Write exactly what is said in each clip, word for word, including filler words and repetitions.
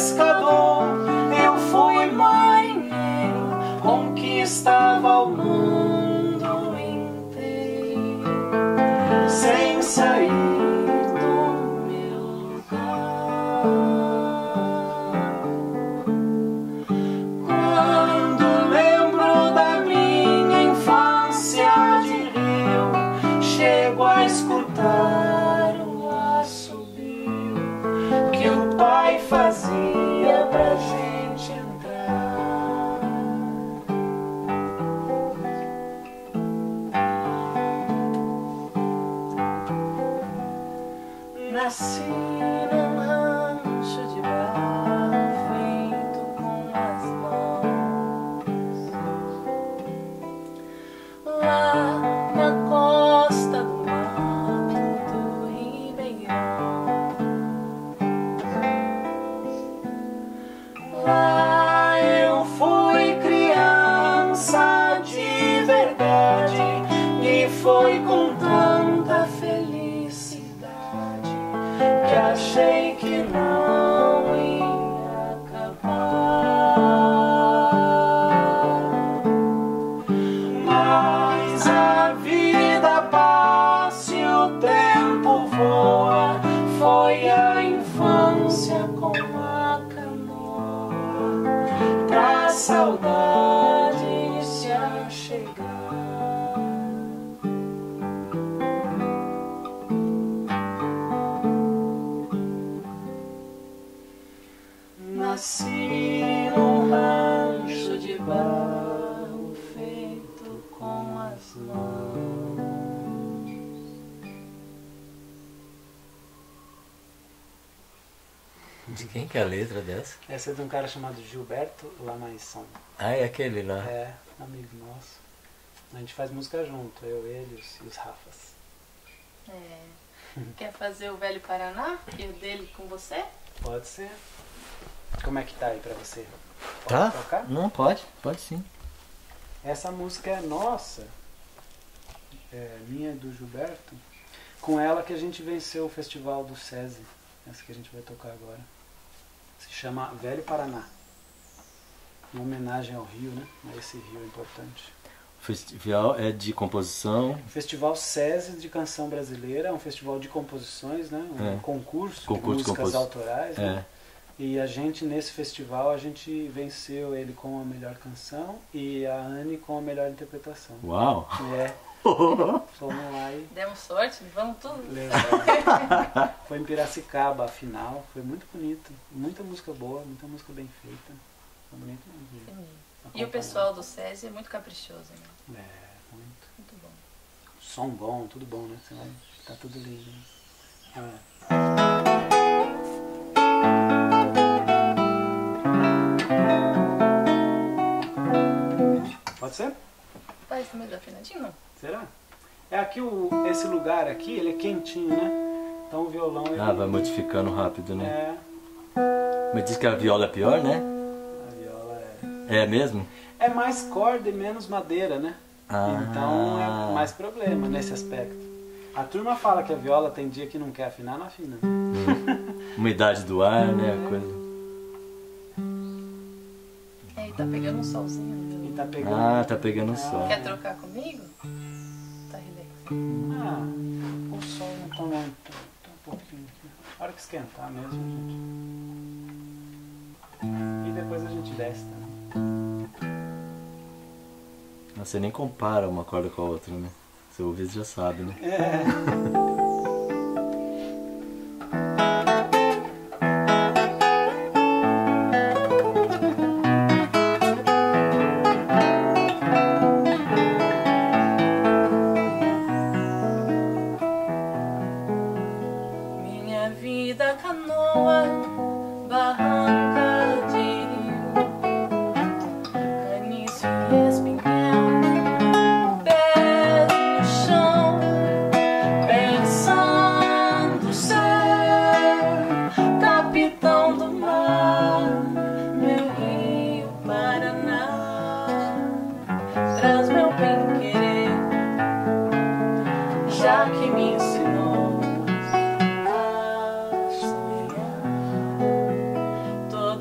pescador, eu fui marinheiro, conquistava o mundo inteiro, sem sair do meu lugar. Quando lembro da minha infância de rio, chego a escutar o assobio que o pai fazia pra gente entrar. Nasci num rancho de barro feito com as mãos, lá na costa do mato do Ribeirão. Lá eu fui criança de verdade e foi com tanta felicidade que achei que não ia acabar. Mas a vida passa e o tempo voa, foi a infância com a canoa, pra saudade se achegar. Nasci num rancho de barro feito com as mãos. De quem que é a letra dessa? Essa é de um cara chamado Gilberto Lamaisson. Ah, é aquele lá. É, amigo nosso. A gente faz música junto, eu, ele e os, e os Rafas. É. Quer fazer o Velho Paraná e o dele com você? Pode ser. Como é que tá aí pra você? Pode Tá? tocar? Não, pode, pode sim. Essa música é nossa, é minha e do Gilberto. Com ela que a gente venceu o festival do SESI. Essa que a gente vai tocar agora. Se chama Velho Paraná. Uma homenagem ao rio, né? A esse rio importante. O festival é de composição. Festival SESI de Canção Brasileira, é um festival de composições, né? Um É. concurso, Concurso de de músicas compos- autorais, né? É. E a gente, nesse festival, a gente venceu ele com a melhor canção e a Anne com a melhor interpretação. Uau! É, fomos lá e Demos sorte, vamos tudo. levamos. Foi em Piracicaba a final, foi muito bonito. Muita música boa, muita música bem feita. Foi bonito mesmo. E o pessoal do SESI é muito caprichoso, né? É, muito. Muito bom. Som bom, tudo bom, né? Você vai, tá tudo lindo. Né? É. Pode ser? Faz meio afinadinho, não? Será? É aqui, o, esse lugar aqui, ele é quentinho, né? Então o violão... Ele, Ah, vai modificando rápido, né? É, Mas diz que a viola é pior, né? a viola é... É mesmo? É mais corda e menos madeira, né? Ah. Então é mais problema nesse aspecto. A turma fala que a viola tem dia que não quer afinar, não afina. Umidade do ar, né? A coisa. É, e tá pegando um solzinho, né? E tá pegando... Ah, tá pegando o sol. Quer trocar comigo? Tá relax. Ah, o sol não tá muito, tá um pouquinho. A hora que esquentar mesmo, gente. E depois a gente desce também. Você nem compara uma corda com a outra, né? Você ouve, você já sabe, né? É. Minha vida canoa, barranca de rio, caniço e espinhel, pés no chão, pensando ser capitão do mar, meu rio Paraná, traz meu bem-querer, já que me ensinou a sonhar.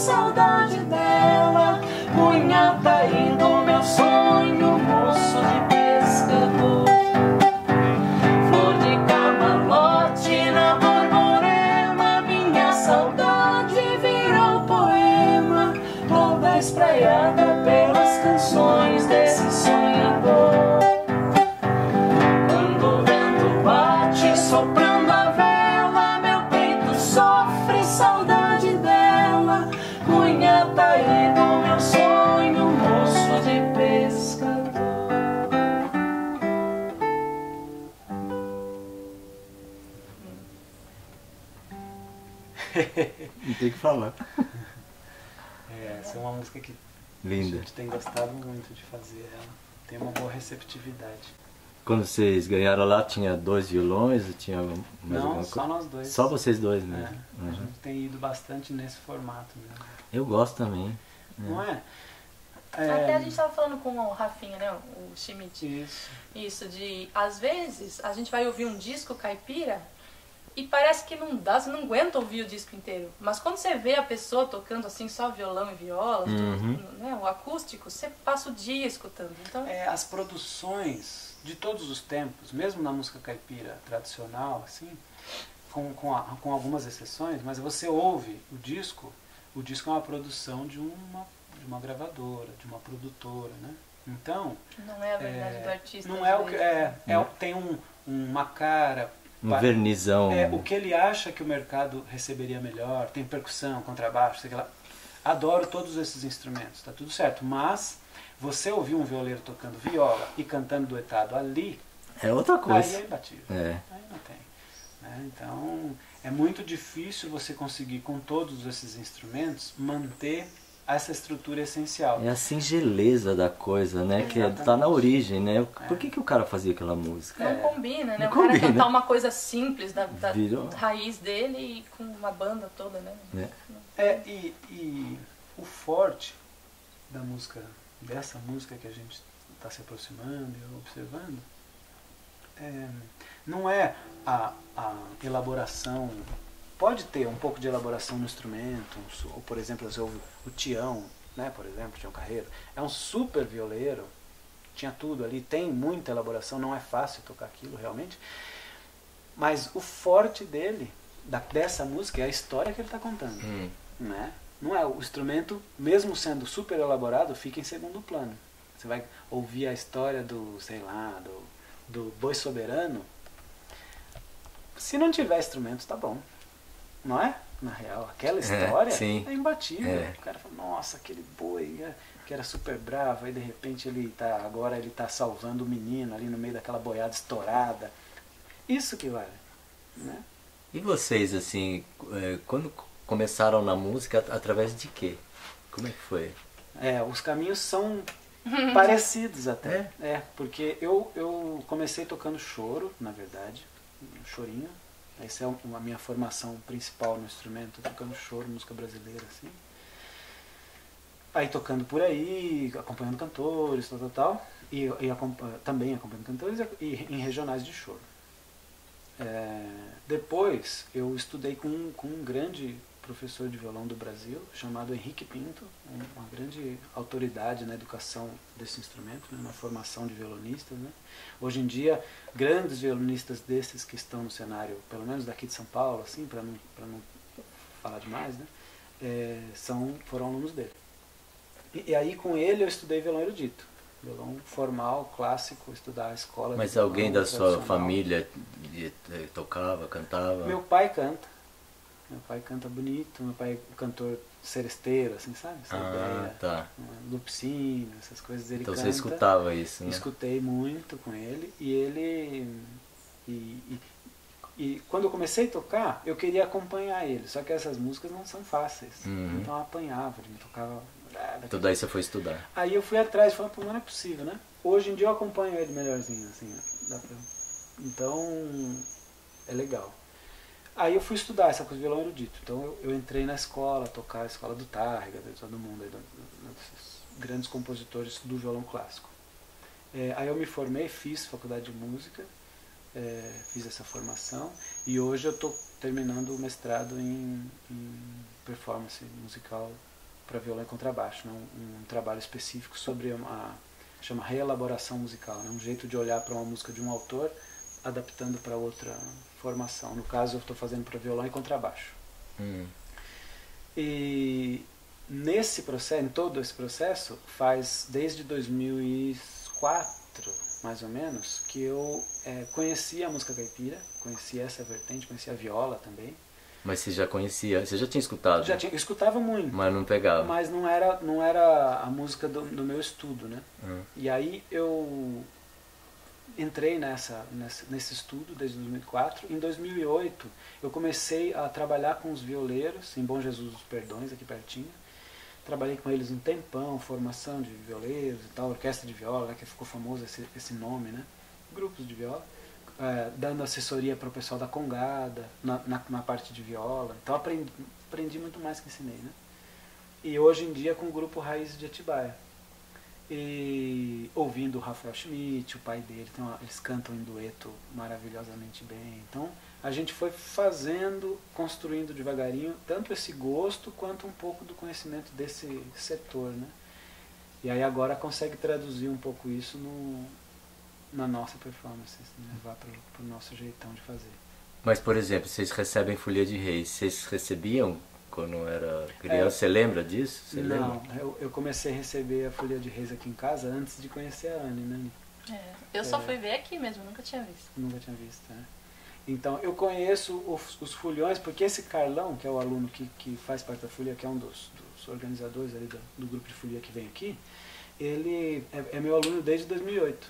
saudade dela. Munhataí do meu sonho, moço de pescador. Flor de camalote na borborema, minha saudade virou poema, toda espraiada pelas canções desse sonhador. Quando o vento bate soprando a vela, meu peito sofre saudade dela. Munhataí do meu sonho, moço de pescador. Não tem o que falar. É, essa é uma música que Linda. a gente tem gostado muito de fazer. Ela tem uma boa receptividade. Quando vocês ganharam lá, tinha dois violões? Ou tinha mais Não, alguma só coisa? nós dois. Só vocês dois É, mesmo? a Uhum. gente tem ido bastante nesse formato mesmo. Eu gosto também. Não é? Até a gente tava falando com o Rafinha, né, o Schmidt. Isso. Isso, de às vezes a gente vai ouvir um disco caipira e parece que não dá, você não aguenta ouvir o disco inteiro. Mas quando você vê a pessoa tocando assim só violão e viola, Uhum. tudo, né, o acústico, você passa o dia escutando. Então, É, as produções de todos os tempos, mesmo na música caipira tradicional, assim, com, com, a- com algumas exceções, mas você ouve o disco, o disco é uma produção de uma, de uma gravadora, de uma produtora, né? Então, não é a verdade é, do artista. não às é o que vezes, é, né? é o- tem um, uma cara, Um pa- vernizão. é, o que ele acha que o mercado receberia melhor, tem percussão, contrabaixo, sei lá. Adoro todos esses instrumentos, tá tudo certo, mas você ouvir um violeiro tocando viola e cantando duetado ali, É outra aí coisa. é imbatível. É. Aí não tem. Né? Então, é muito difícil você conseguir, com todos esses instrumentos, manter essa estrutura essencial. É a singeleza da coisa, né? Que é- tá Exatamente. na origem, né? Por que, que o cara fazia aquela música? Não É. combina, né? Não o cara combina. cantar uma coisa simples da, da Virou. raiz dele e com uma banda toda, né? Né? É, e, e o forte da música, dessa música que a gente está se aproximando e observando, é, não é a, a elaboração. Pode ter um pouco de elaboração no instrumento, um su- ou, por exemplo, você ouve o Tião, né, por exemplo, Tião Carreiro, é um super violeiro, tinha tudo ali, tem muita elaboração, não é fácil tocar aquilo realmente, mas o forte dele, da, dessa música, é a história que ele está contando. Hum. Né? Não é o instrumento, mesmo sendo super elaborado, fica em segundo plano. Você vai ouvir a história do, sei lá, do, do Boi Soberano. Se não tiver instrumento, tá bom. Não é? Na real, aquela história sim. é imbatível. É. O cara fala, nossa, aquele boi é, que era super bravo, aí de repente ele tá, agora ele tá salvando o menino ali no meio daquela boiada estourada. Isso que vale. Né? E vocês, assim, é, quando começaram na música, através de quê? Como é que foi? É, os caminhos são parecidos até. É, porque eu, eu comecei tocando choro, na verdade, chorinho. Essa é a minha formação principal no instrumento, tocando choro, música brasileira, assim. Aí tocando por aí, acompanhando cantores, tal, tal, tal. E, e acompa- também acompanhando cantores e, e em regionais de choro. É, depois eu estudei com, um- com um grande professor de violão do Brasil, chamado Henrique Pinto, um- uma grande autoridade na educação desse instrumento, né, na formação de violonistas. Né. Hoje em dia, grandes violonistas desses que estão no cenário, pelo menos daqui de São Paulo, assim, para não, para não falar demais, né, é, são, foram alunos dele. E, e aí com ele eu estudei violão erudito. Violão formal, clássico, estudar a escola. Mas de violão alguém da sua tradicional. família eh, tocava, cantava? Meu pai canta. Meu pai canta bonito. Meu pai é cantor seresteiro, assim, sabe? Essa Ah, ideia. tá. Lupicínio, essas coisas ele Então canta. você escutava isso, né? Escutei muito com ele. E ele... E, e, e quando eu comecei a tocar, eu queria acompanhar ele. Só que essas músicas não são fáceis. Uhum. Então eu apanhava, ele me tocava... ah, Então daí você foi estudar. Aí eu fui atrás e falei, pô, não é possível, né? Hoje em dia eu acompanho ele melhorzinho, assim, né? Dá pra... Então, é legal. Aí eu fui estudar essa coisa de violão erudito. Então eu, eu entrei na escola, tocar a escola do Tárrega, de todo mundo, aí, do, do, desses grandes compositores do violão clássico. É, aí eu me formei, fiz faculdade de música, é, fiz essa formação, e hoje eu estou terminando o mestrado em, em performance musical para violão e contrabaixo, né? um, um trabalho específico sobre uma chama reelaboração musical, né? Um jeito de olhar para uma música de um autor adaptando para outra formação. No caso eu estou fazendo para violão e contrabaixo. Hum. E nesse processo, em todo esse processo, faz desde dois mil e quatro, mais ou menos, que eu é, conheci a música caipira, conheci essa vertente, conheci a viola também. Mas você já conhecia, você já tinha escutado? Já tinha, eu escutava muito. Mas não pegava. Mas não era, não era a música do, do meu estudo, né? Hum. E aí eu entrei nessa, nessa, nesse estudo desde dois mil e quatro. Em dois mil e oito eu comecei a trabalhar com os violeiros em Bom Jesus dos Perdões, aqui pertinho. Trabalhei com eles um tempão, formação de violeiros e tal, orquestra de viola, né, que ficou famoso esse, esse nome, né? Grupos de viola. É, dando assessoria para o pessoal da Congada, na, na, na parte de viola. Então aprendi, aprendi muito mais que ensinei, né? E hoje em dia com o grupo Raiz de Atibaia. E ouvindo o Rafael Schmidt, o pai dele, então, eles cantam em dueto maravilhosamente bem. Então a gente foi fazendo, construindo devagarinho, tanto esse gosto quanto um pouco do conhecimento desse setor, né? E aí agora consegue traduzir um pouco isso no, na nossa performance, né? Levar para o nosso jeitão de fazer. Mas, por exemplo, vocês recebem Folia de Reis, vocês recebiam quando era criança? É, você lembra disso? Você não, lembra? Eu, eu comecei a receber a Folia de Reis aqui em casa antes de conhecer a Anne, né? É, eu só é, fui ver aqui mesmo, nunca tinha visto. Nunca tinha visto, né? Então, eu conheço os, os foliões, porque esse Carlão, que é o aluno que, que faz parte da folia, que é um dos, dos organizadores ali do, do grupo de folia que vem aqui, ele é, é meu aluno desde dois mil e oito,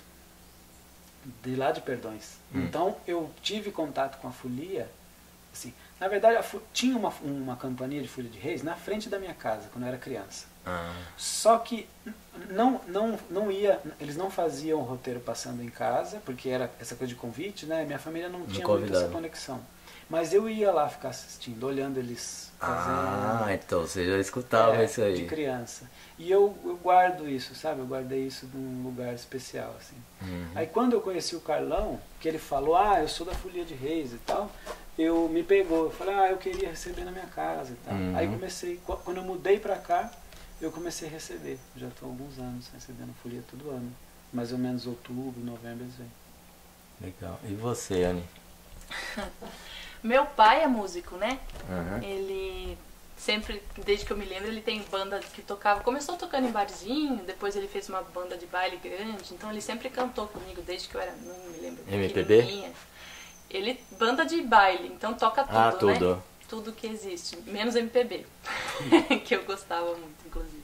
de lá de Perdões. Hum. Então, eu tive contato com a folia, assim, na verdade, a, tinha uma, uma companhia de folia de reis na frente da minha casa, quando eu era criança. Ah. Só que não, não, não ia, eles não faziam o roteiro passando em casa, porque era essa coisa de convite, né? Minha família não tinha muito essa conexão. Mas eu ia lá ficar assistindo, olhando eles fazendo. Ah, então você já escutava é, isso aí. De criança. E eu, eu guardo isso, sabe? Eu guardei isso num lugar especial, assim. Uhum. Aí quando eu conheci o Carlão, que ele falou, ah, eu sou da Folia de Reis e tal, eu me pegou, eu falei, ah, eu queria receber na minha casa e tal. Uhum. Aí comecei, quando eu mudei pra cá, eu comecei a receber. Já estou há alguns anos recebendo folia todo ano. Mais ou menos outubro, novembro eles vêm. Legal. E você, Anne? Meu pai é músico, né? Uhum. Ele sempre, desde que eu me lembro, ele tem banda que tocava. Começou tocando em barzinho, depois ele fez uma banda de baile grande. Então ele sempre cantou comigo, desde que eu era, não me lembro, M P B? pequenininha. Ele, banda de baile, então toca tudo, ah, tudo. né? Tudo que existe, menos M P B, que eu gostava muito, inclusive.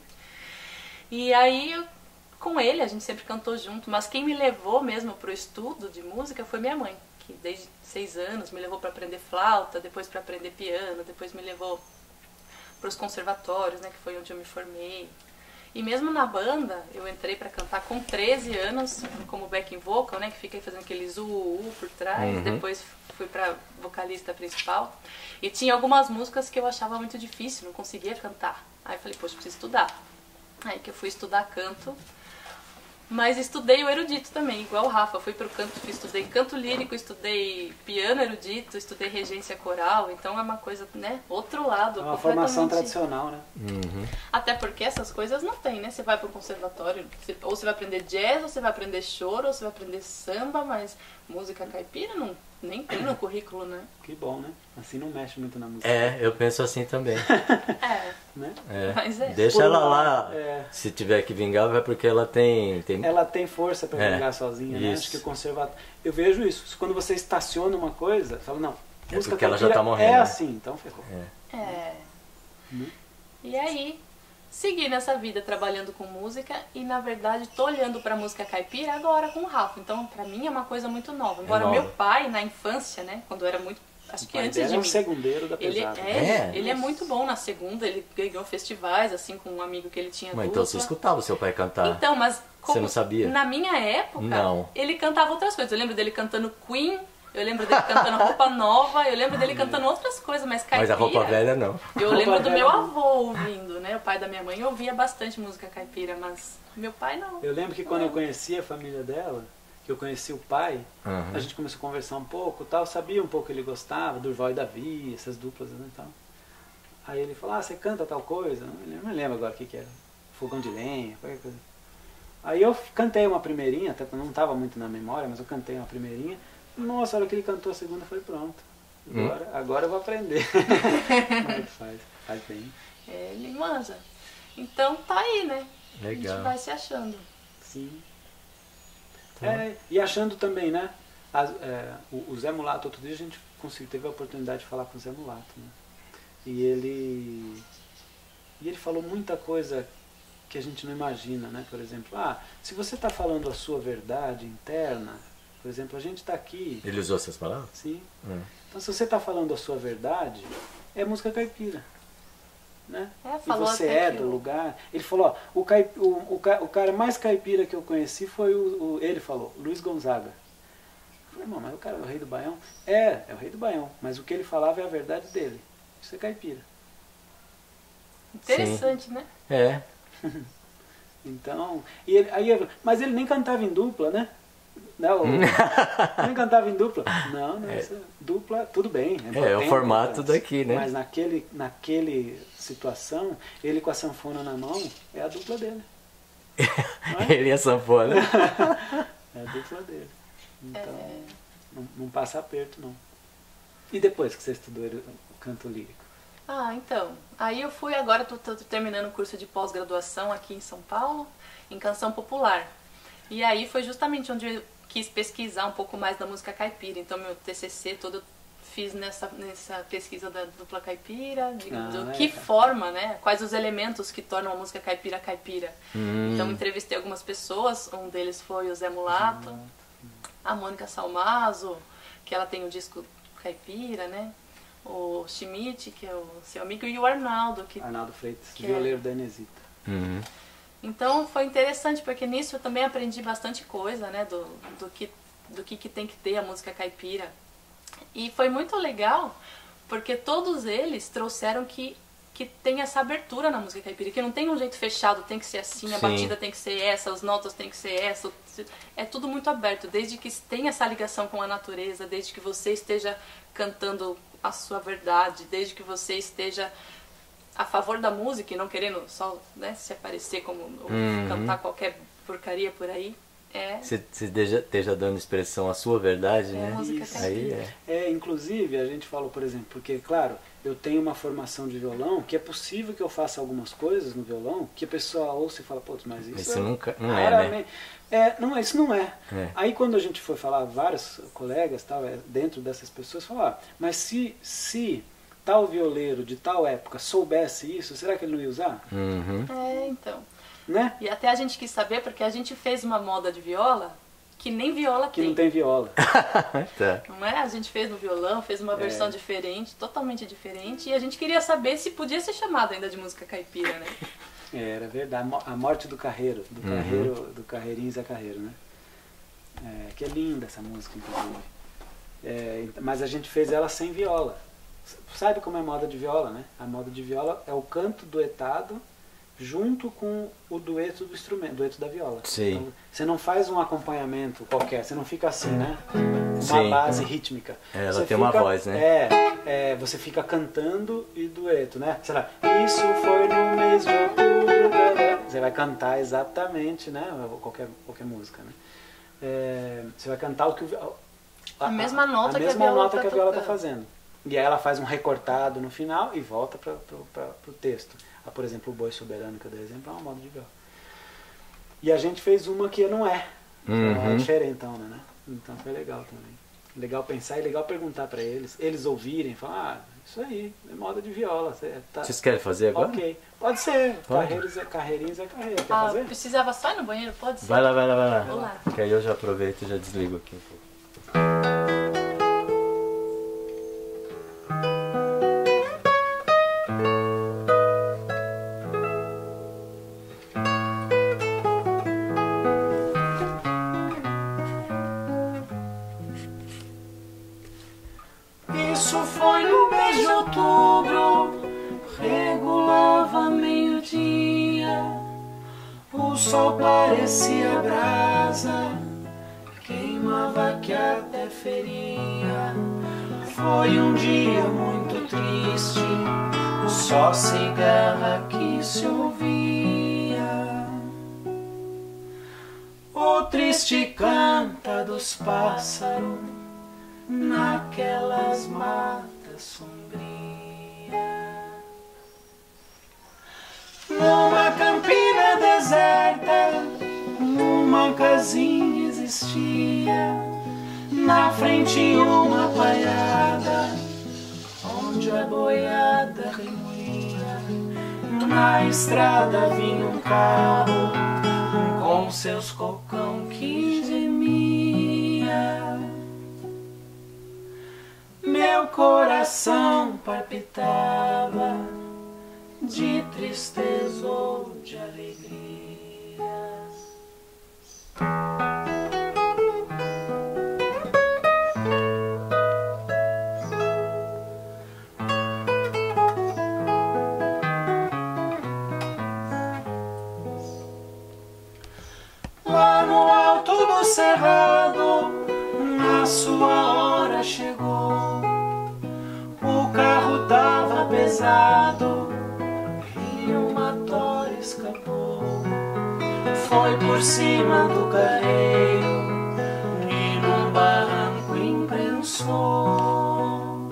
E aí, eu, com ele, a gente sempre cantou junto, mas quem me levou mesmo pro estudo de música foi minha mãe, que desde seis anos me levou para aprender flauta, depois para aprender piano, depois me levou para os conservatórios, né, que foi onde eu me formei. E mesmo na banda, eu entrei para cantar com treze anos, como backing vocal, né, que fiquei fazendo aquele zu por trás, uhum. Depois fui para vocalista principal. E tinha algumas músicas que eu achava muito difícil, não conseguia cantar. Aí eu falei, poxa, preciso estudar. Aí que eu fui estudar canto, mas estudei o erudito também, igual o Rafa. Fui pro canto, estudei canto lírico, estudei piano erudito, estudei regência coral, então é uma coisa, né, outro lado. É uma formação tradicional, né? Uhum. Até porque essas coisas não tem, né? Você vai pro conservatório, você, ou você vai aprender jazz, ou você vai aprender choro, ou você vai aprender samba, mas música caipira não, nem tem no currículo, né? Que bom, né? Assim não mexe muito na música. É, eu penso assim também. É, né? É. Mas é. Deixa Por ela um lá, lado, é. Se tiver que vingar, vai porque ela tem... tem... Ela tem força para É. vingar sozinha, né? Isso. Acho que o conservatório... Eu vejo isso. Quando você estaciona uma coisa, fala, não, É música porque ela já tá caipira morrendo, é né? assim, então ferrou. É. É. Hum? E aí, segui nessa vida trabalhando com música e, na verdade, tô olhando pra música caipira agora com o Rafa. Então, pra mim é uma coisa muito nova. Embora É nova. meu pai, na infância, né, quando eu era muito... Acho O que pai antes dela de é um mim. segundeiro da Ele pesada. é, É? ele é muito bom na segunda, ele ganhou festivais, assim, com um amigo que ele tinha Mas dupla. então você escutava o seu pai cantar? Então, mas como Você não sabia? na minha época, Não. ele cantava outras coisas. Eu lembro dele cantando Queen, eu lembro dele cantando Roupa Nova, eu lembro dele cantando outras coisas, mas caipira... Mas a roupa velha não. Eu Roupa lembro do velha meu não. avô ouvindo, né? O pai da minha mãe ouvia bastante música caipira, mas meu pai não. Eu lembro que quando eu conheci a família dela, que eu conheci o pai, Uhum. a gente começou a conversar um pouco, tal, sabia um pouco que ele gostava, Durval e Davi, essas duplas, né, e tal. Aí ele falou, ah, você canta tal coisa? Não me lembro, não lembro agora o que que era. Fogão de lenha, qualquer coisa. Aí eu cantei uma primeirinha, até não estava muito na memória, mas eu cantei uma primeirinha. Nossa, a hora que ele cantou a segunda, foi pronto. Agora, hum. agora eu vou aprender. Como é que faz? Faz bem. É, ele manja. Então tá aí, né? Legal. A gente vai se achando. Sim. Tá. É, e achando também, né? As, é, o, o Zé Mulato, outro dia a gente conseguiu, teve a oportunidade de falar com o Zé Mulato, né? E ele, e ele falou muita coisa que a gente não imagina, né? Por exemplo, ah, se você está falando a sua verdade interna, por exemplo, a gente está aqui... Ele usou essas palavras? Sim. Hum. Então, se você está falando a sua verdade, é música caipira. Né? É, e você é do lugar. Ele falou, ó, o, caip, o, o, o cara mais caipira que eu conheci foi o, o ele falou, Luiz Gonzaga. Eu falei, mas o cara é o rei do Baião? É, é o rei do Baião, mas o que ele falava é a verdade dele. Isso é caipira. Interessante, Sim. né? É. Então, e ele, aí, mas ele nem cantava em dupla, né? Não, nem cantava em dupla. Não, não, é. Dupla, tudo bem. É, é o formato daqui, né? Mas naquele, naquele situação, ele com a sanfona na mão, é a dupla dele. É? Ele e a sanfona. É a dupla dele. Então, é... não, não passa aperto, não. E depois que você estudou o canto lírico? Ah, então, aí eu fui, agora tô, tô terminando o curso de pós-graduação aqui em São Paulo, em canção popular. E aí foi justamente onde eu quis pesquisar um pouco mais da música caipira. Então meu T C C todo eu fiz nessa, nessa pesquisa da dupla caipira, de, ah, do é. que forma, né? Quais os elementos que tornam a música caipira caipira. Hum. Então entrevistei algumas pessoas, um deles foi o Zé Mulato, hum. a Mônica Salmazo, que ela tem o disco caipira, né? O Schmidt, que é o seu amigo, e o Arnaldo. Que, Arnaldo Freitas, que violeiro é... da Inesita. Uhum. Então foi interessante, porque nisso eu também aprendi bastante coisa, né, do, do, que, do que, que tem que ter a música caipira. E foi muito legal, porque todos eles trouxeram que, que tem essa abertura na música caipira, que não tem um jeito fechado, tem que ser assim, a Sim. batida tem que ser essa, as notas tem que ser essa. É tudo muito aberto, desde que tenha essa ligação com a natureza, desde que você esteja cantando a sua verdade, desde que você esteja a favor da música e não querendo só, né, se aparecer como uhum. cantar qualquer porcaria por aí. É. Você esteja, esteja dando expressão à sua verdade, é né? Música aí é. é, inclusive a gente falou, por exemplo, porque claro, eu tenho uma formação de violão, que é possível que eu faça algumas coisas no violão, que a pessoa ouça e fala, pô, mas isso, isso é, nunca, não é, né? É, não, isso não é. é. Aí quando a gente foi falar, vários colegas, tal, dentro dessas pessoas, falaram, ah, mas se, se tal violeiro de tal época soubesse isso, será que ele não ia usar? Uhum. É, então. Né? E até a gente quis saber, porque a gente fez uma moda de viola que nem viola que tem. não tem viola. Tá. Não é? A gente fez no violão, fez uma versão é. diferente, totalmente diferente, e a gente queria saber se podia ser chamada ainda de música caipira, né? É, era verdade. A morte do Carreiro, do uhum. Carreiro, do Carreirinho Zé Carreiro, né? É, que é linda essa música, inclusive. É, mas a gente fez ela sem viola. Sabe como é moda de viola, né? A moda de viola é o canto duetado junto com o dueto do instrumento, dueto da viola. Sim. Então, você não faz um acompanhamento qualquer, você não fica assim, né? Uma Sim. base rítmica. É, ela você tem fica, uma voz, né? É, é, você fica cantando e dueto, né? Sei lá, isso foi no mês de outubro. Você vai cantar exatamente, né? Qualquer, qualquer música, né? É, você vai cantar o que o, a, a mesma nota, a que, mesma a viola nota tá que a viola está tocando. fazendo. E aí ela faz um recortado no final e volta para o texto. Ah, por exemplo, o Boi Soberano, que eu dei exemplo, é uma moda de viola. E a gente fez uma que não é. Uhum. É diferentão, né? Então foi legal também. Legal pensar e legal perguntar para eles. Eles ouvirem, falar, ah, isso aí, é moda de viola. Tá... Vocês querem fazer agora? Ok. Pode ser. Pode. Carreiros é carreirinhos é carreira. Quer Ah, fazer? precisava só ir no banheiro, pode ser? Vai lá, vai lá, vai lá. Vou lá. Que aí eu já aproveito e já desligo aqui um pouco. Isso foi no mês de outubro, regulava meio-dia, o sol parecia brasa, queimava que até feria. Foi um dia muito triste, o só cigarra que se ouvia. O triste canta dos pássaros naquelas matas sombrias. Numa campina deserta, uma casinha existia, na frente uma palhada, onde a boiada remoía. Na estrada vinha um carro, com seus cocão que gemia. Meu coração palpitava de tristeza ou de alegria. Lá no alto do cerrado, a sua hora chegou. O carro tava pesado e uma tora escapou. Foi por cima do carreiro e num barranco imprensou.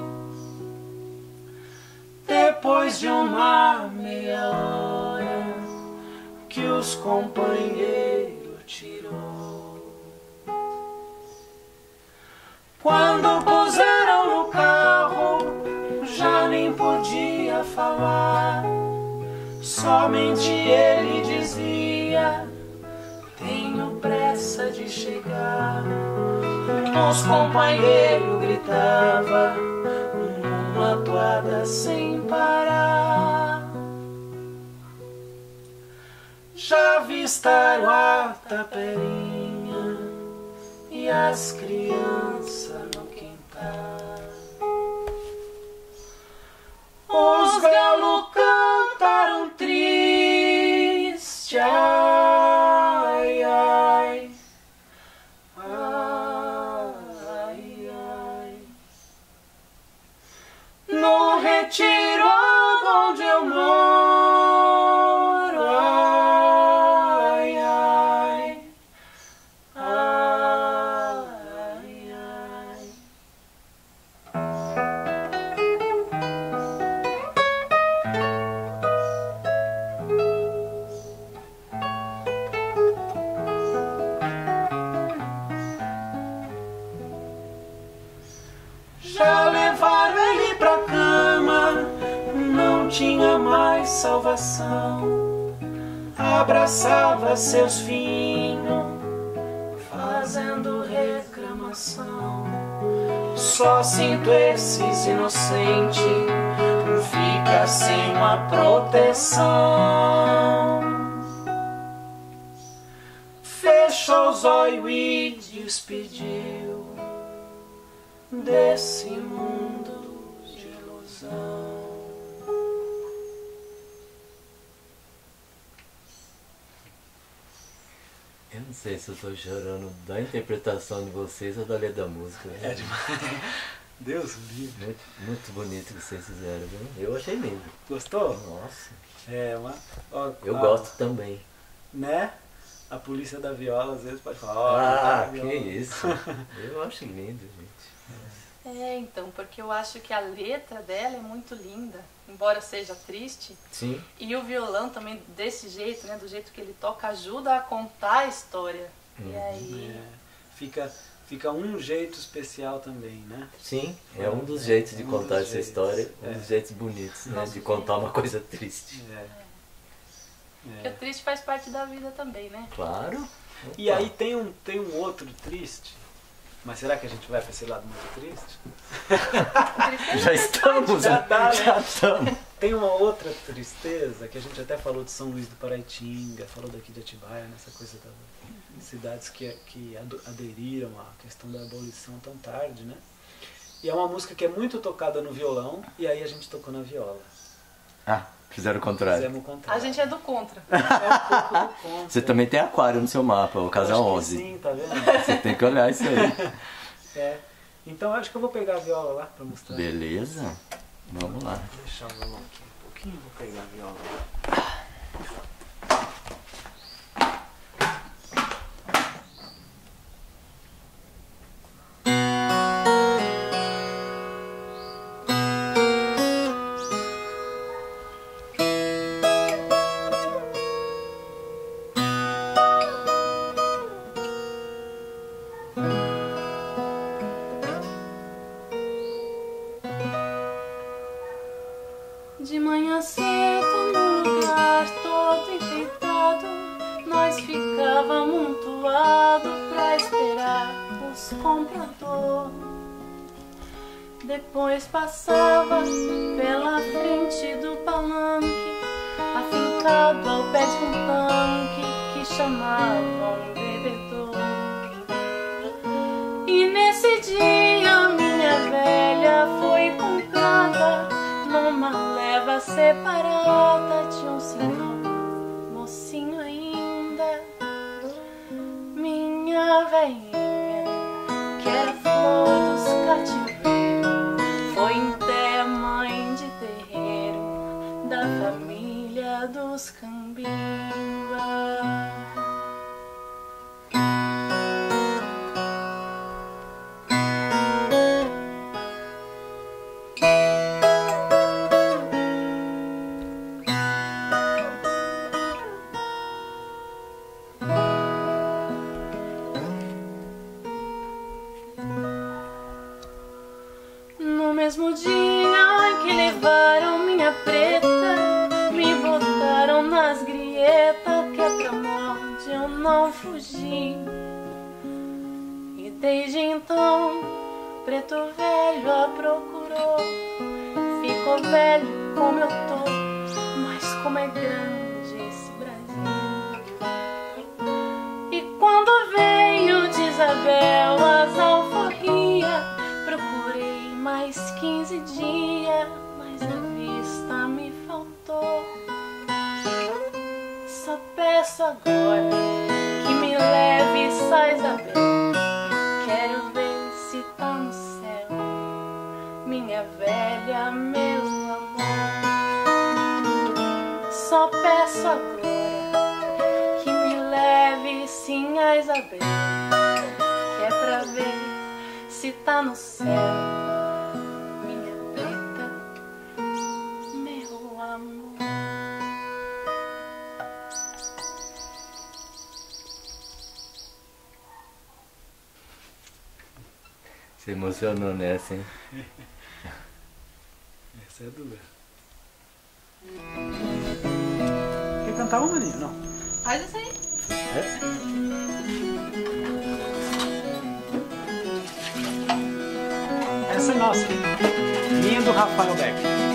Depois de uma meia hora que os companheiros tirou. Quando puseram no carro, já nem podia falar. Somente ele dizia: tenho pressa de chegar. Os companheiros gritavam uma toada sem parar. Já avistaram a taperinha e as crianças no quintal. Os galos cantaram triste, ai, ai, ai, ai. No retiro onde eu moro, ai, ai, ai, ai. Já levaram ele pra cama, não tinha mais salvação. Abraçava seus filhos, fazendo reclamação. Só sinto esses inocentes, fica sem uma proteção. Fechou os olhos e despediu desse mundo de ilusão. Eu não sei se eu tô chorando da interpretação de vocês ou da letra da música. Né? É demais. Deus livre. Muito, muito bonito que vocês fizeram, viu? Eu achei lindo. Gostou? Nossa. É, uma... Ó, Eu a- gosto também. Né? A polícia da viola às vezes pode falar, ó, Ah, a que viola. isso. Eu acho lindo, gente. É, então, porque eu acho que a letra dela é muito linda, embora seja triste. Sim. E o violão também, desse jeito, né, do jeito que ele toca, ajuda a contar a história. E aí... É, fica, fica um jeito especial também, né? Sim, é um dos É, jeitos de um contar dos essa jeitos, história, um é. dos jeitos bonitos, né? Nosso De contar jeito. uma coisa triste. É. Porque o triste faz parte da vida também, né? Claro. E aí tem um, tem um outro triste, mas será que a gente vai para esse lado muito triste? Já estamos, Já tá, né? já estamos. Tem uma outra tristeza, que a gente até falou de São Luís do Paraitinga, falou daqui de Atibaia, nessa coisa das cidades que, que ado- aderiram à questão da abolição tão tarde, né? E é uma música que é muito tocada no violão, e aí a gente tocou na viola. Ah, fizeram o contrário. Fizemos o contrário. A gente é do contra. É um pouco do contra. Você também tem aquário no seu mapa, o Eu casal acho que onze. Sim, tá vendo? Você tem que olhar isso aí. É. Então acho que eu vou pegar a viola lá pra mostrar. Beleza? Vamos lá. Vou deixar o violão aqui um pouquinho, vou pegar a viola. De manhã cedo, num lugar todo enfeitado, nós ficava amontoado pra esperar os compradores. Depois passava pela frente do palanque, afincado ao pé de um tanque que chamavam bebedor. E nesse dia minha velha foi comprada numa leva separada de um senhor mocinho ainda. Minha velhinha, que era flor dos cativeiros, foi até mãe de terreiro da família dos Cambimba. No mesmo dia em que levaram minha preta, me botaram nas grietas, que é pra morte eu não fugi. E desde então, preto velho a procurou. Ficou velho como eu tô, mas como é grande esse Brasil. E quando veio de Isabel as alforrias, procurei mais quinze dias, mas a vista me faltou. Só peço agora que me leve só Isabel. Quero ver se tá no céu minha velha, meu amor. Só peço agora que me leve sim a Isabel, que é pra ver se tá no céu minha preta, meu amor. Se emocionou nessa, hein? Essa é dura. Quer cantar uma, maninho? Não. Faz isso aí. É? Essa é nossa. Minha do Rafael Beck.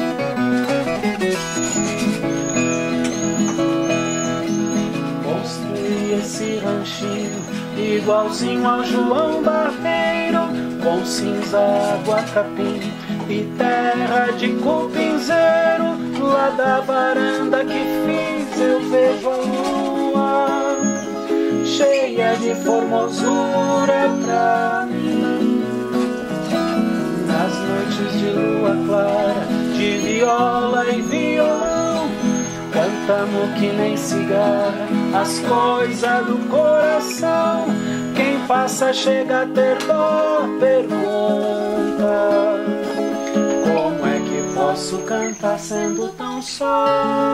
Construí esse ranchinho igualzinho ao João Barbeiro, com cinza, água, capim e terra de cupinzeiro. Lá da varanda que fiz eu vejo a lua, cheia de formosura pra mim. Nas noites de lua clara, de viola e violão, cantamos que nem cigarra as coisas do coração. Quem passa chega a ter dó, pergunta: como é que posso cantar sendo tão só?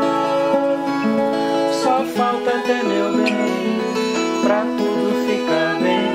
Só falta ter meu bem pra tudo ficar bem.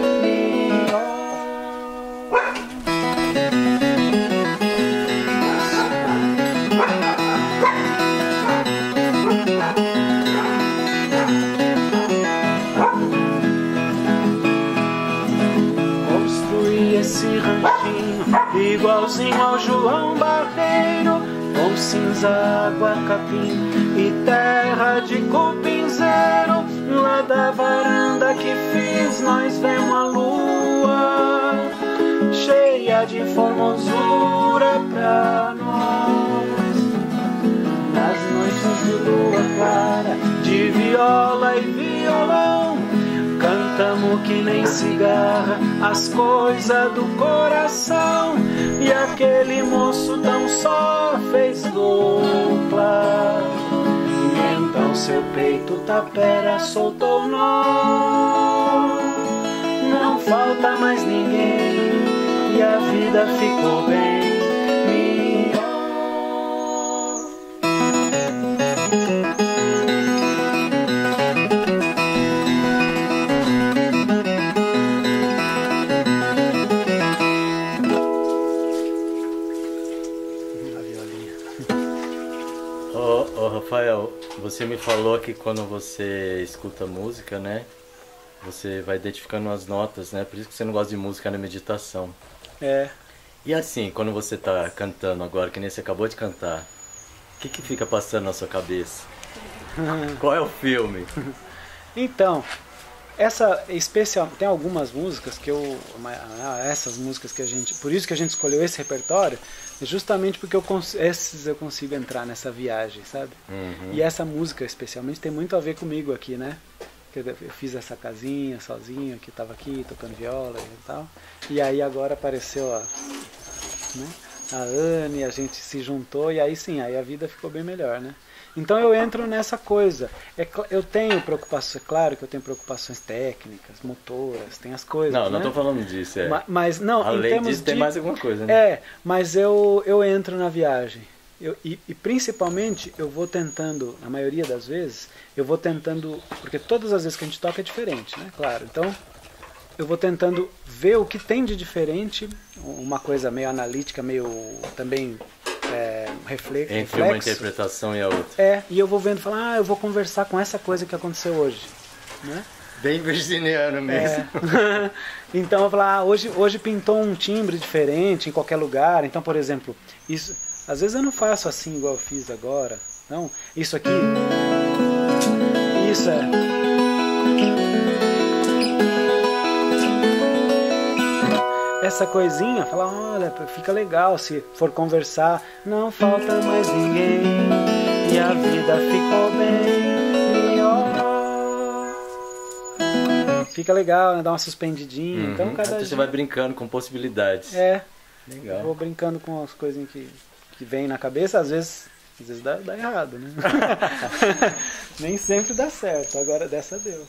Esse ranchinho igualzinho ao João Barbeiro, com cinza, água, capim e terra de cupinzeiro. Lá da varanda que fiz nós vemos a lua, cheia de formosura pra nós. Nas noites de lua clara, de viola e violão, cantamos que nem cigarra as coisas do coração. E aquele moço tão só fez gol seu peito tapera soltou nó. Não falta mais ninguém e a vida ficou bem melhor. A violinha. Ô, ô, Rafael, você me falou que quando você escuta música, né, você vai identificando as notas, né? Por isso que você não gosta de música na meditação. É. E assim, quando você tá cantando agora, que nem você acabou de cantar, o que que fica passando na sua cabeça? Qual é o filme? Então, essa especial tem algumas músicas que eu, essas músicas que a gente, por isso que a gente escolheu esse repertório, justamente porque eu cons, esses eu consigo entrar nessa viagem, sabe? Uhum. E essa música especialmente tem muito a ver comigo aqui, né? Eu fiz essa casinha sozinho, que estava aqui tocando viola e tal. E aí agora apareceu a, né, a Anne, a gente se juntou e aí sim, aí a vida ficou bem melhor, né? Então eu entro nessa coisa. É, eu tenho preocupações, é claro que eu tenho preocupações técnicas, motoras, tem as coisas. Não, né? não estou falando disso. É. Mas, mas não, além em termos disso de, tem mais alguma coisa, né? É, mas eu, eu entro na viagem. Eu, e, e principalmente eu vou tentando, na maioria das vezes, eu vou tentando, porque todas as vezes que a gente toca é diferente, né? Claro. Então eu vou tentando ver o que tem de diferente, uma coisa meio analítica, meio também é, refle Entre reflexo. uma interpretação e a outra. É, e eu vou vendo, falar, ah, eu vou conversar com essa coisa que aconteceu hoje, né? Bem virginiano mesmo. É. Então eu vou falar, ah, hoje, hoje pintou um timbre diferente em qualquer lugar. Então, por exemplo, isso, às vezes eu não faço assim igual eu fiz agora. Não, isso aqui, isso é... Essa coisinha, fala, olha, fica legal se for conversar. Não falta mais ninguém e a vida ficou bem melhor. Fica legal, né? Dá uma suspendidinha. Uhum. Então, cada então dia... você vai brincando com possibilidades. É, Legal. eu vou brincando com as coisinhas que, que vem na cabeça. Às vezes, às vezes dá, dá errado, né? Nem sempre dá certo. Agora dessa deu.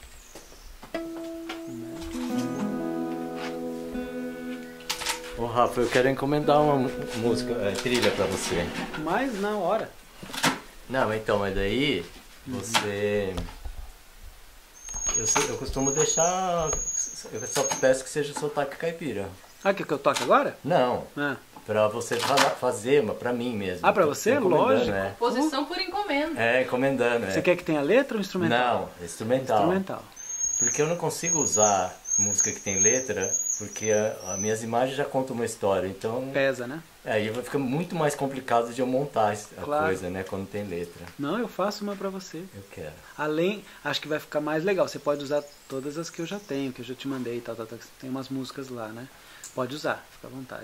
Ô Rafa, eu quero encomendar uma música, é, trilha pra você. Mas na hora. Não, então, mas daí você... Eu, sei- eu costumo deixar... Eu só peço que seja sotaque caipira. Ah, quer que eu toque agora? Não, Ah, pra você fa- fazer, mas pra mim mesmo. Ah, pra Tô- você? tô encomendando, Lógico. É, Posição por encomenda. é encomendando, é. você quer que tenha letra ou instrumental? Não, instrumental. Instrumental. Porque eu não consigo usar música que tem letra, porque a- as minhas imagens já contam uma história, então... Pesa, né? Aí vai ficar muito mais complicado de eu montar a Claro. coisa, né, quando tem letra. Não, eu faço uma pra você. Eu quero. Além, acho que vai ficar mais legal. Você pode usar todas as que eu já tenho, que eu já te mandei e tal, tal, tal. Tem umas músicas lá, né? Pode usar, fica à vontade.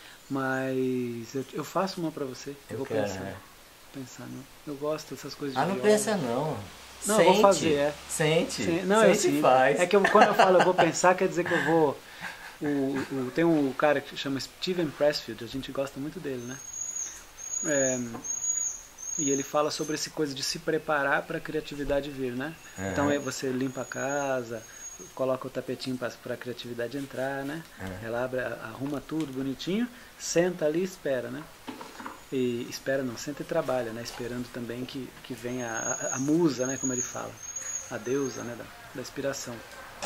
Mas eu, eu faço uma pra você. Eu, Eu vou quero, pensar. né? Pensar no, eu gosto dessas coisas de Ah, não viola. pensa não. Não, eu Sente, vou fazer, é. Sente, Sim, não, eu sente sim. e faz. É que eu, quando eu falo eu vou pensar, quer dizer que eu vou... O, o, tem um cara que chama Steven Pressfield, a gente gosta muito dele, né? É, e ele fala sobre essa coisa de se preparar para a criatividade vir, né? Uhum. Então aí você limpa a casa, coloca o tapetinho para a criatividade entrar, né? Uhum. Ela abre, arruma tudo bonitinho, senta ali e espera, né? E espera não, senta e trabalha, né? Esperando também que, que venha a, a musa, né? Como ele fala, a deusa, né? Da, da inspiração.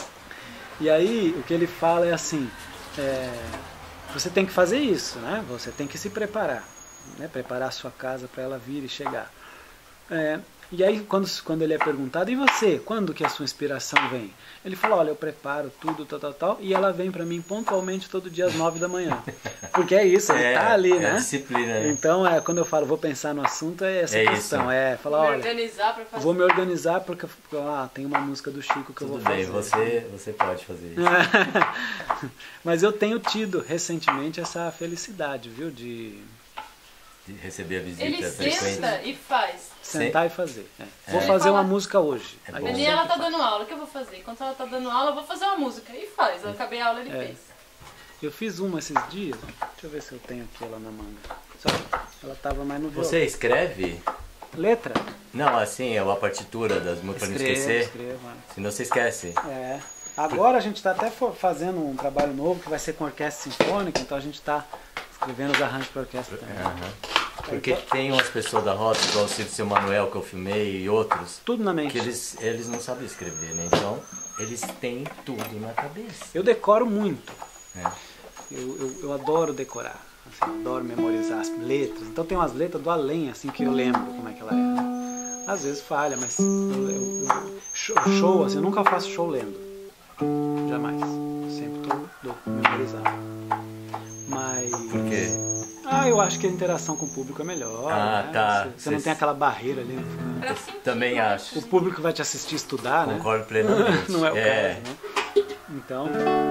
E aí o que ele fala é assim, é, você tem que fazer isso, né? Você tem que se preparar, né? Preparar a sua casa para ela vir e chegar. É, e aí quando, quando ele é perguntado, e você, quando que a sua inspiração vem? Ele fala, olha, eu preparo tudo, tal, tal, tal, e ela vem para mim pontualmente todo dia às nove da manhã. Porque é isso, ele É, tá ali, é né? a disciplina, né? Então, é, quando eu falo, vou pensar no assunto, é essa É questão. isso. É, falar, Me olha, organizar pra fazer. vou me organizar porque ah, tem uma música do Chico que eu Tudo vou bem, fazer. você, você pode fazer isso. Mas eu tenho tido recentemente essa felicidade, viu? De De receber a visita Ele frequente. senta e faz. sentar e fazer. É. Vou É. fazer uma Fala- música hoje. É Aí bom. eu Daniela sempre tá faço. dando aula, o que eu vou fazer? Enquanto ela tá dando aula, eu vou fazer uma música. E faz. Eu acabei a aula, ele É. fez. Eu fiz uma esses dias. Deixa eu ver se eu tenho aqui ela na manga. Só que ela tava mais no violão. Você escreve? Letra? Não, assim, é a partitura das músicas pra não Escrevo, esquecer. escrevo, mano. Senão você esquece. É. Agora a gente está até fazendo um trabalho novo que vai ser com orquestra sinfônica, então a gente está escrevendo os arranjos para orquestra também. Uhum. Porque tem umas pessoas da Rota, igual o Ciro Seu Manuel que eu filmei e outros, Tudo na mente. que eles, eles não sabem escrever, né? Então eles têm tudo na cabeça. Eu decoro muito. É. Eu, eu, eu adoro decorar. Assim, eu adoro memorizar as letras. Então tem umas letras do além, assim, que eu lembro como é que ela é. Né? Às vezes falha, mas eu, eu, eu, show, show, assim, eu nunca faço show lendo. Jamais. Sempre estou memorizando. Mas... Por quê? Ah, eu acho que a interação com o público é melhor. Ah, né? tá. Você, você não tem aquela barreira ali. Né? Pra sentir, Também né? acho. O público vai te assistir estudar, Concordo plenamente. né? Não é o É. caso, né? Então...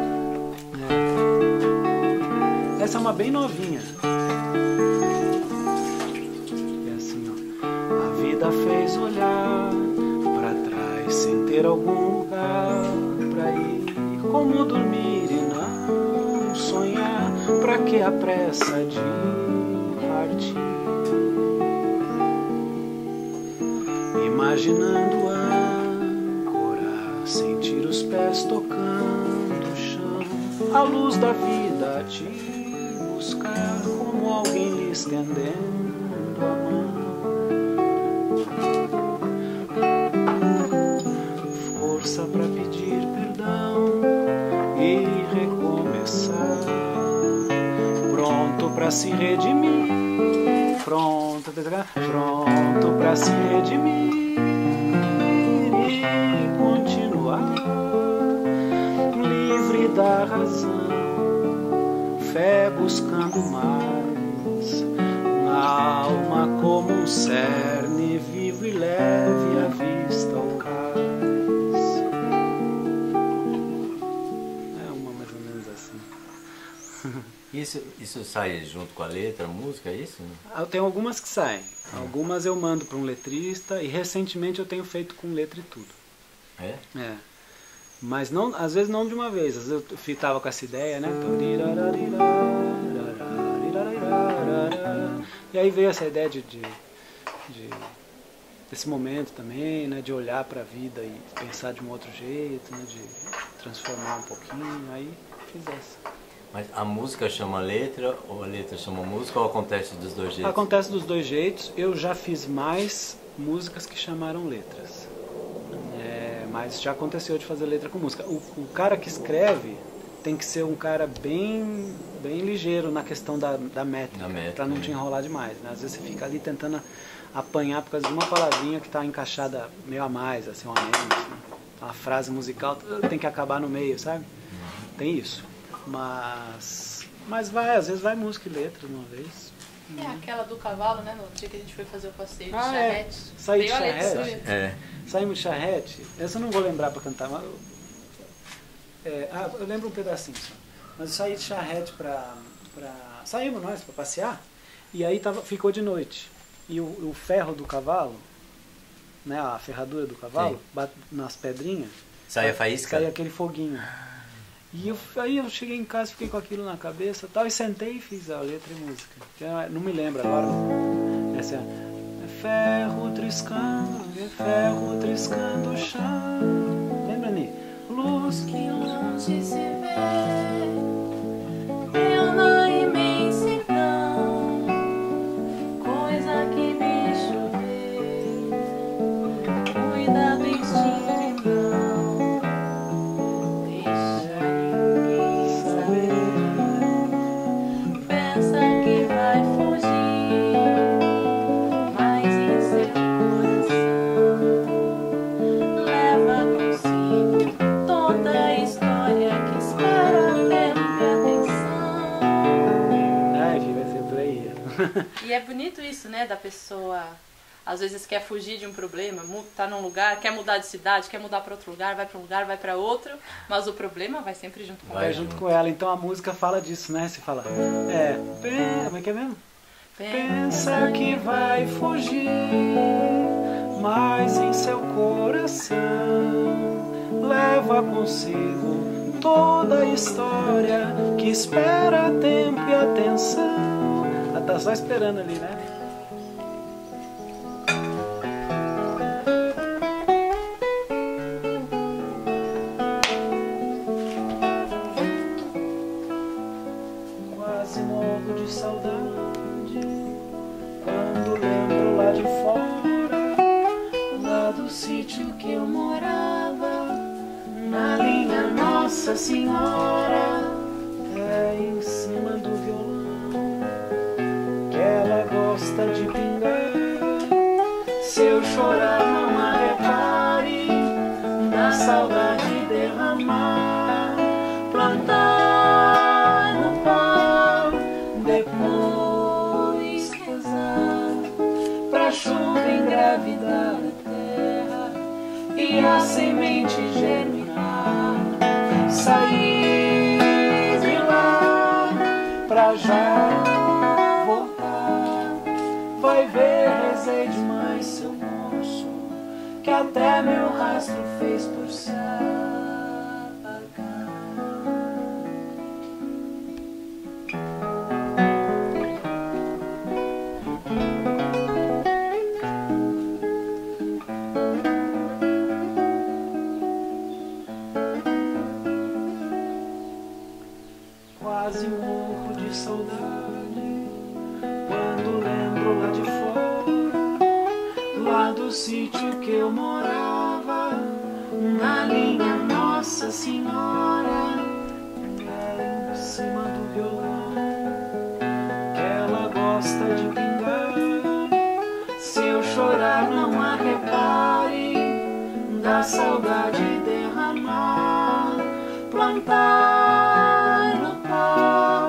É. Essa é uma bem novinha. É assim, ó. A vida fez olhar pra trás sem ter algum lugar pra ir. Como dormir e não sonhar. Pra que a pressa de partir? Imaginando ancorar, sentir os pés tocando o chão, a luz da vida te buscar, como alguém lhe estendendo a mão. Força pra pedir perdão e recomeçar, pronto pra se redimir, pronto, pronto pra se redimir e continuar, livre da razão, fé buscando mais, na alma como um cerne vivo e leve à vista ao cais. É uma mais ou menos assim. Isso, isso sai junto com a letra, a música, é isso? Eu tenho algumas que saem. Algumas eu mando para um letrista e recentemente eu tenho feito com letra e tudo. É? É. Mas não, às vezes não de uma vez. Às vezes eu estava com essa ideia, né? E aí veio essa ideia de, de, de desse momento também, né? De olhar para a vida e pensar de um outro jeito, né? De transformar um pouquinho. Aí fiz essa. Mas a música chama letra, ou a letra chama música, ou acontece dos dois jeitos? Acontece dos dois jeitos. Eu já fiz mais músicas que chamaram letras. É, mas já aconteceu de fazer letra com música. O, o cara que escreve tem que ser um cara bem, bem ligeiro na questão da, da métrica, para não te enrolar demais. Né? Às vezes você fica ali tentando apanhar por causa de uma palavrinha que está encaixada meio a mais, assim, uma menos. Né? Uma frase musical tem que acabar no meio, sabe? Tem isso. Mas, mas vai, às vezes vai música e letra de uma vez. É aquela do cavalo, né? No dia que a gente foi fazer o passeio de Ah, charrete. é. Saí de Veio a letra charrete. sua. É. Saímos de charrete. Essa eu não vou lembrar pra cantar, mas... Eu, é, ah, eu lembro um pedacinho só. Mas eu saí de charrete pra... pra saímos nós pra passear. E aí tava, ficou de noite. E o, o ferro do cavalo, né? A ferradura do cavalo, bate nas pedrinhas. Sai a faísca? Sai aquele foguinho. E eu, aí eu cheguei em casa, fiquei com aquilo na cabeça tal, e sentei e fiz a letra e música. Eu não me lembro agora. Essa é, é ferro triscando, é ferro triscando o chão. Lembra, Ni? Luz Que longe se vê, eu na imensidão, coisa que bicho vê, cuida do instinto. E é bonito isso, né, da pessoa, às vezes quer fugir de um problema, tá num lugar, quer mudar de cidade, quer mudar para outro lugar, vai para um lugar, vai para outro, mas o problema vai sempre junto com vai ela. junto com ela. Então a música fala disso, né? Se fala, é, como é que é mesmo? Pensa que vai fugir, mas em seu coração leva consigo toda a história que espera tempo e atenção. Ela tá só esperando ali, né? Nossa Senhora, é em cima do violão que ela gosta de pingar. Se eu chorar, não a repare, da saudade derramar, plantar no pó, depois rezar, pra chuva engravidar a terra e a semente germinar, sair de lá pra já voltar. Vai ver, rezei demais, seu moço, que até meu rastro fez por se apagar. Quase morro de saudade quando lembro lá de fora, lá do sítio que eu morava, na linha Nossa Senhora, lá em cima do violão que ela gosta de pingar. Se eu chorar, não a repare, da saudade derramar, plantar no pó,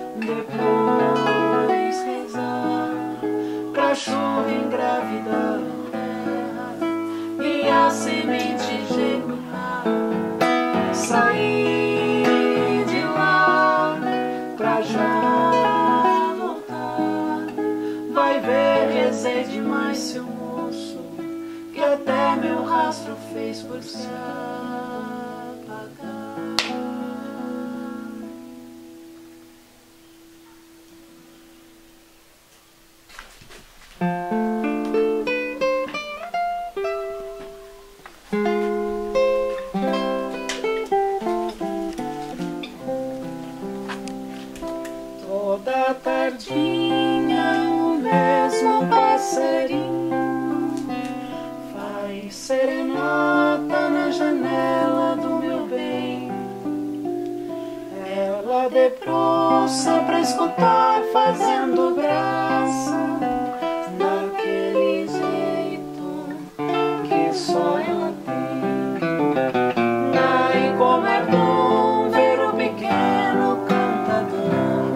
depois rezar, pra chuva engravidar a terra e a semente germinar, sair de lá pra já voltar. Vai ver, rezei demais, seu moço, que até meu rastro fez por se apagar. Toda tardinha o mesmo passarinho faz serenata na janela do meu bem. Ela debruça pra escutar, fazendo graça, daquele jeito que só ela tem. Ai, como é bom ver o pequeno cantador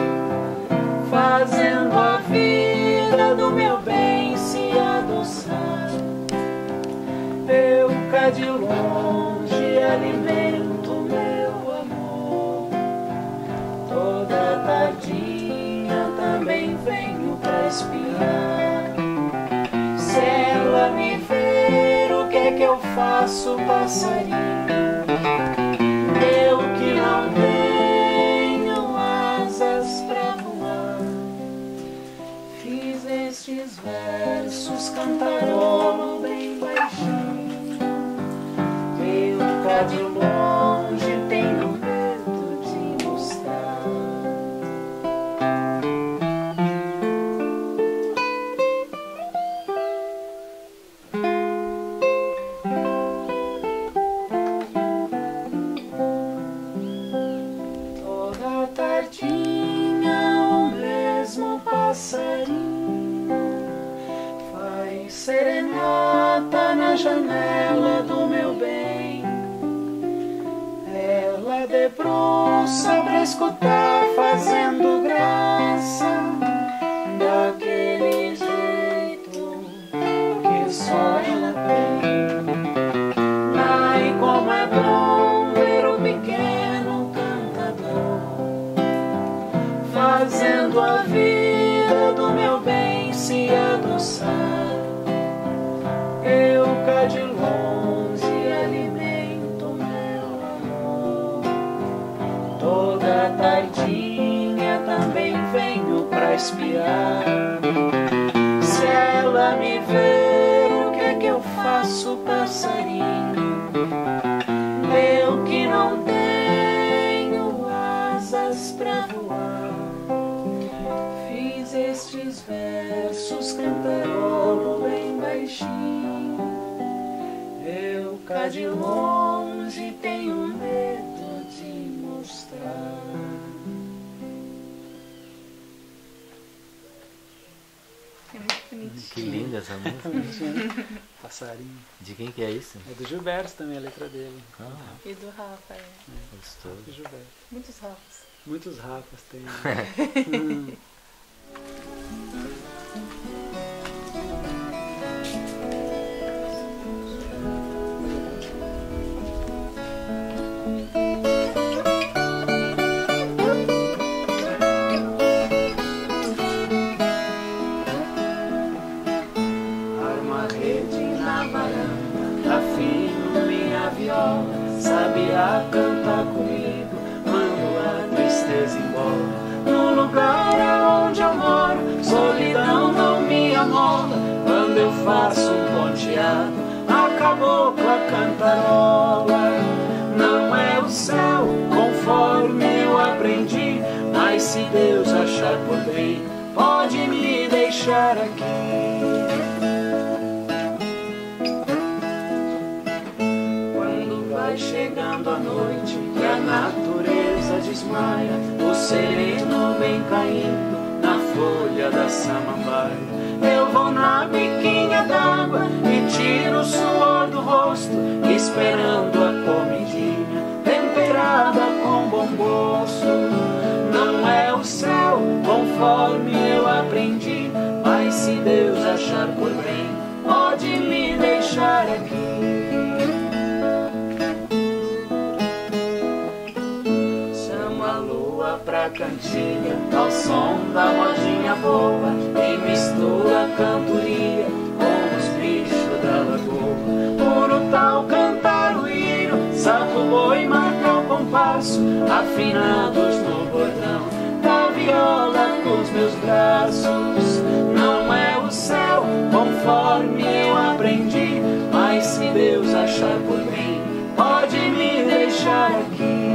fazendo a vida do meu bem se adoçar. Eu cá de longe alimento meu amor, toda tardinha também venho pra espiar. Se ela me ver, o que é que eu faço, passarinho? Eu que não tenho asas pra voar, fiz estes versos cantarolo bem baixinho. Eu cá de longe tenho medo de mostrar. Toda tardinha o mesmo passarinho faz serenata na janela do meu bem. Ela debruça pra escutar, fazendo graça, daquele jeito que só ela tem. Ai, como é bom ver o pequeno cantador fazendo a vida do meu bem se adoçar. Eu cá de longe alimento meu amor, toda tardinha também venho pra espiar. Se ela me ver, o que é que eu faço, passarinho? Eu que não tenho asas pra voar, fiz estes versos cantarolo bem baixinho. Eu cá de longe tenho medo estrada. É muito bonitinho. Que linda essa música. Passarinho. De quem que é isso? É do Gilberto também, a letra dele. Ah, E do Rafa, é. gostoso. Do Gilberto. Muitos Rafas. Muitos rapas tem. Hum. Arma a rede na varanda, afino minha viola, sabiá canta comigo, mando a tristeza embora. No lugar aonde eu moro, solidão não me amola. Quando eu faço um ponteado, a cabocla cantarola. Não é o céu conforme eu aprendi, mas se Deus achar por bem, pode me deixar aqui. Quando vai chegando a noite e a natureza desmaia, o sereno vem caindo na folha da samambaia. Eu vou na biquinha d'água e tiro o suor do rosto, esperando a comidinha temperada com bom gosto. Não é o céu conforme eu aprendi, mas se Deus achar por bem, pode me deixar aqui. Chamo a lua pra cantiga, ao som da modinha boa, e mistura a cantoria com os bichos da lagoa. Urutau cantar o hino, sapo boi marca o compasso, afinados no bordão da viola nos meus braços. Não é o céu conforme eu aprendi, mas se Deus achar por bem, pode me deixar aqui.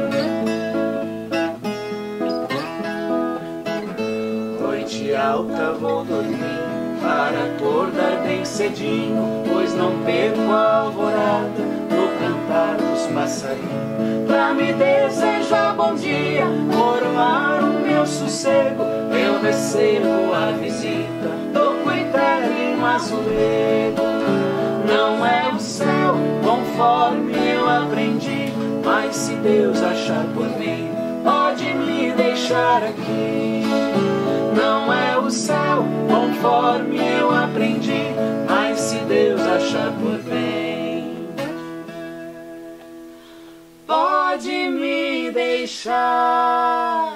Noite alta vou dormir para acordar bem cedinho, pois não perco a alvorada no cantar dos passarinhos. Pra me desejar bom dia, coroar o meu sossego, eu recebo a visita do cuitele mazulego. Não é o céu conforme eu aprendi, mas se Deus achar por mim, pode me deixar aqui. Não é o céu conforme eu aprendi, mas se Deus achar por bem, pode me deixar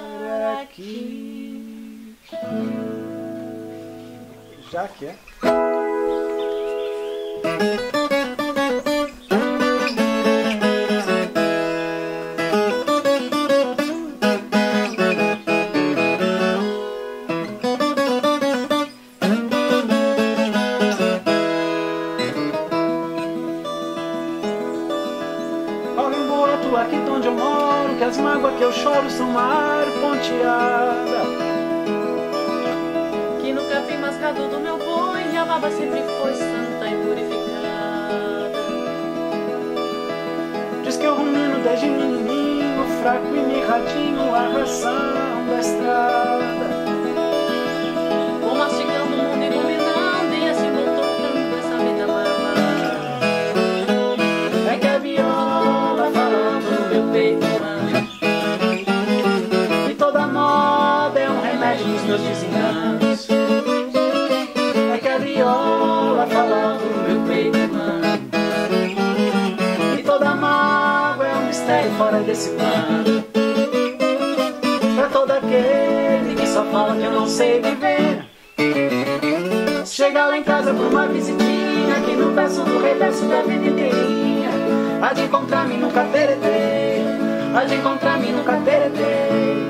aqui. Já que é. Aqui onde eu moro, que as mágoas que eu choro são mar ponteada. Que no capim mascado do meu boi a baba sempre foi santa e purificada. Diz que eu rumino desde menininho, fraco e mirradinho, a ração da estrada. Vou mastigando o mundo iluminando e assim vou tocando essa vida marvada. É que a viola falando no meu peito, e toda moda é um remédio nos meus desenganos. É que a viola falando no meu peito, e toda mágoa é um mistério fora desse plano. Pra todo aquele que só fala que eu não sei viver, chega lá em casa por uma visitinha, que no verso do reverso da vida inteirinha há de encontrar-me no cateretê, há de encontrar-me no cateretê.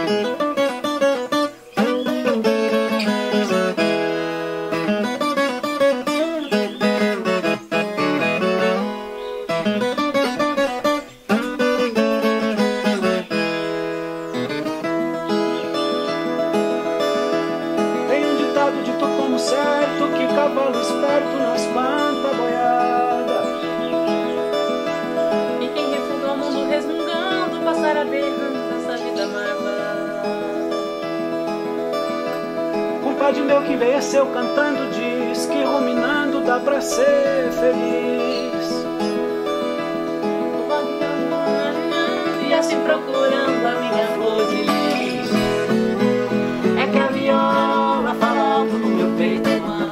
Tem um ditado dito como certo, que cavalo esperto não espanta a boiada. E quem refuga o mundo resmungando passar a ver pagode meu que envelheceu cantando diz que ruminando dá pra ser feliz. E assim procurando a minha flor de lis. É que a viola fala alto no meu peito, mano.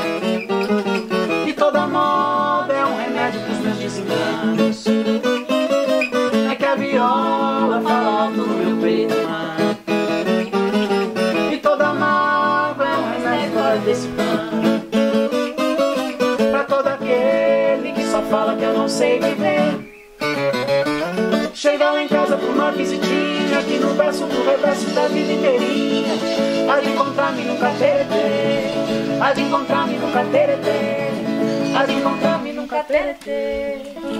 E toda moda é um remédio pros meus desenganos. É que a viola fala alto no meu peito, mano. E toda mágoa é um remédio Fora desse pano. pra todo aquele que só fala que eu não sei viver. Chega lá em casa por uma visitinha, aqui no verso do reverso da vida inteirinha. Há de encontrar-me no cateretê, há de encontrar-me no cateretê, há de encontrar-me no cateretê.